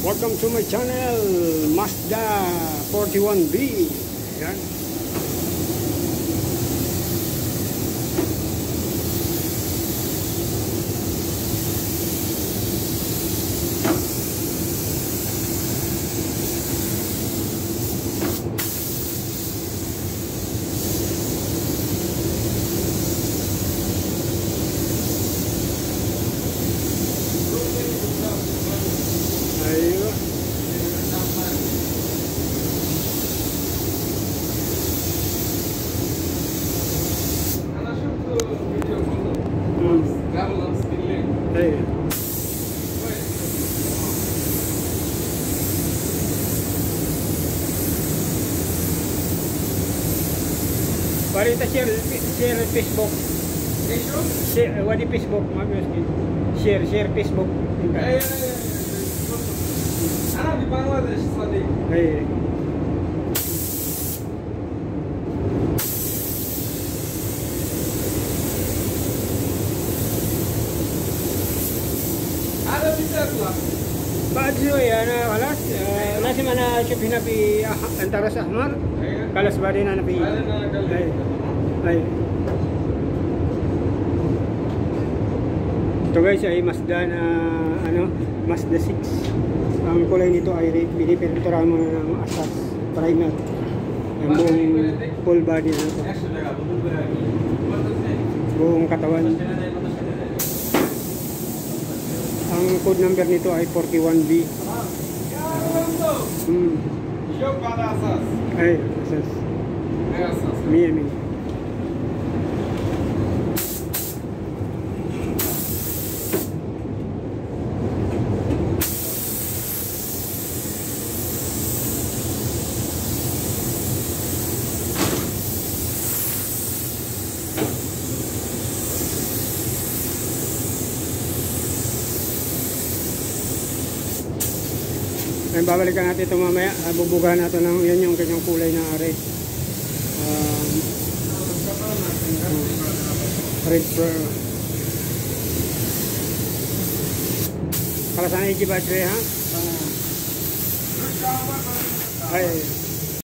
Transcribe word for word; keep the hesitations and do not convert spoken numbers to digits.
Welcome to my channel, Mazda forty-one B. Yan. Ayun. Ayun. Pare ita share share Facebook. Share wadi Facebook mami share share Facebook. Ana di Bangladesh tadi. Hey. Ada bisa pula. Baju ya na kalas nasi mana shopin na pi antara sa Ahmar kalas ba din na pi ay ay ito guys ay Mazda na ano Mazda six. Ang kulay nito ay pinipintura mo ng asas primer yung buong full body na ito, buong katawan. Ang code number nito ay forty-one B. Hmm. Ay, asas Miami. Ay, babalikan natin ito mamaya. Uh, bubugahan natin ng yan yung kanyang kulay na red. Um, uh, red pearl. Para sana i-battery ha? Uh, ay.